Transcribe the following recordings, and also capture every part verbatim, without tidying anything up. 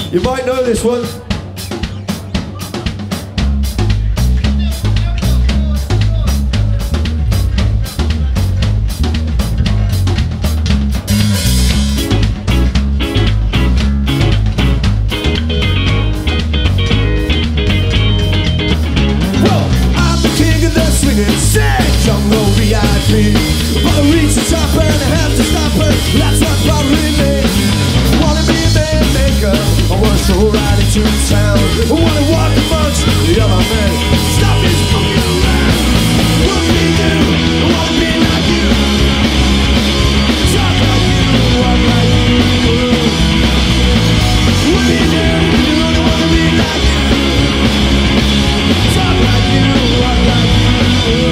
You might know this one. Jungle V I P, but I reach the top and I have to stop it. That's what's bothering me. Wanna be a man maker, I wanna stroll right into town. I wanna walk amongst the other men. Stop this fucking around. What do you do? I wanna be like you. Talk like you, walk like you. What do you do? You only wanna be like you. Talk like you, walk like you.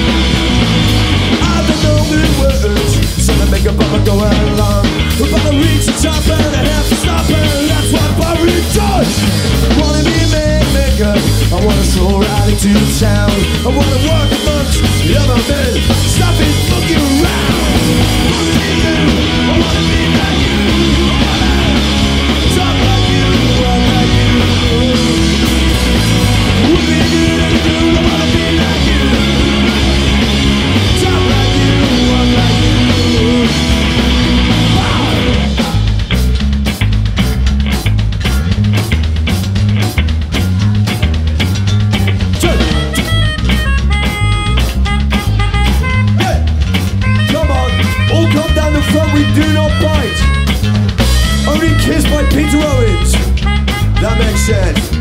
Make a bummer go along, but I reach the top and I have to stop it. That's what Barry does. Wanna be a man maker, I wanna stroll right into town. I wanna work amongst the other men. Stop it fucking around. What do you do? I wanna be like you. I wanna talk like you, walk like you. What do you do? I wanna be like you. Talk like you, walk like you. We do not bite. Only kissed by Peter Owens. That makes sense.